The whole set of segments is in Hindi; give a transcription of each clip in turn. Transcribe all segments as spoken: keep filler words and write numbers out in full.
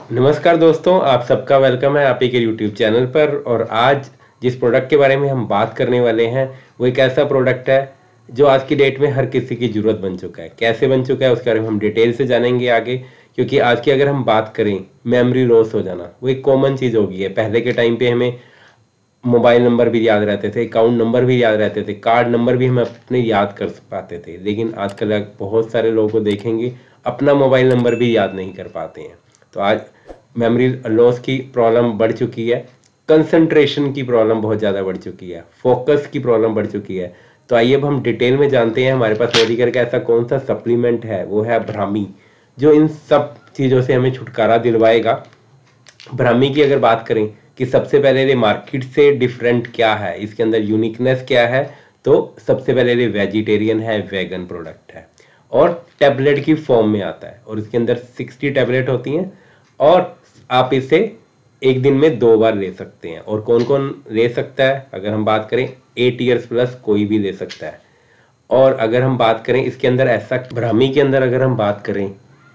नमस्कार दोस्तों, आप सबका वेलकम है आप ही के यूट्यूब चैनल पर। और आज जिस प्रोडक्ट के बारे में हम बात करने वाले हैं वो एक ऐसा प्रोडक्ट है जो आज की डेट में हर किसी की ज़रूरत बन चुका है। कैसे बन चुका है उसके बारे में हम डिटेल से जानेंगे आगे, क्योंकि आज की अगर हम बात करें मेमोरी लॉस हो जाना वो एक कॉमन चीज़ हो गई है। पहले के टाइम पे हमें मोबाइल नंबर भी याद रहते थे, अकाउंट नंबर भी याद रहते थे, कार्ड नंबर भी हम अपने याद कर पाते थे, लेकिन आजकल बहुत सारे लोगों को देखेंगे अपना मोबाइल नंबर भी याद नहीं कर पाते हैं। तो आज मेमोरी लॉस की प्रॉब्लम बढ़ चुकी है, कंसंट्रेशन की प्रॉब्लम बहुत ज़्यादा बढ़ चुकी है, फोकस की प्रॉब्लम बढ़ चुकी है। तो आइए अब हम डिटेल में जानते हैं हमारे पास मेडिकेयर का ऐसा कौन सा सप्लीमेंट है, वो है ब्राह्मी, जो इन सब चीज़ों से हमें छुटकारा दिलवाएगा। ब्राह्मी की अगर बात करें कि सबसे पहले ये मार्केट से डिफरेंट क्या है, इसके अंदर यूनिकनेस क्या है, तो सबसे पहले ये वेजिटेरियन है, वेगन प्रोडक्ट है और टैबलेट की फॉर्म में आता है और इसके अंदर सिक्सटी टैबलेट होती हैं और आप इसे एक दिन में दो बार ले सकते हैं। और कौन कौन ले सकता है, अगर हम बात करें एट ईयर्स प्लस कोई भी ले सकता है। और अगर हम बात करें इसके अंदर ऐसा ब्राह्मी के अंदर अगर हम बात करें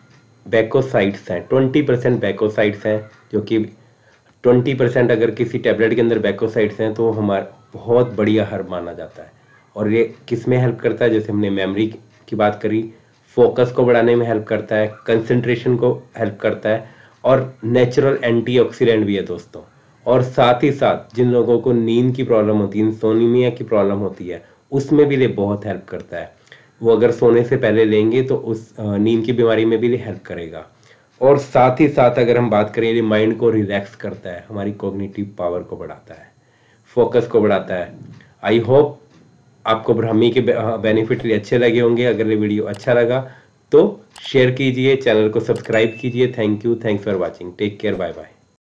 बैकोसाइड्स हैं, ट्वेंटी परसेंट बैकोसाइड्स हैं, जो कि ट्वेंटी परसेंट अगर किसी टैबलेट के अंदर बैकोसाइड्स हैं तो हमारा बहुत बढ़िया हर्ब माना जाता है। और ये किस में हेल्प करता है, जैसे हमने मेमोरी की बात करी, फोकस को बढ़ाने में हेल्प करता है, कंसंट्रेशन को हेल्प करता है और नेचुरल एंटीऑक्सीडेंट भी है दोस्तों। और साथ ही साथ जिन लोगों को नींद की प्रॉब्लम होती है, इंसोम्निया की प्रॉब्लम होती है, उसमें भी ये बहुत हेल्प करता है। वो अगर सोने से पहले लेंगे तो उस नींद की बीमारी में भी ये हेल्प करेगा। और साथ ही साथ अगर हम बात करें, ये माइंड को रिलैक्स करता है, हमारी कॉग्निटिव पावर को बढ़ाता है, फोकस को बढ़ाता है। आई होप आपको ब्राह्मी के बेनिफिट अच्छे लगे होंगे। अगर ये वीडियो अच्छा लगा तो शेयर कीजिए, चैनल को सब्सक्राइब कीजिए। Thank you, thanks for watching, take care, bye bye.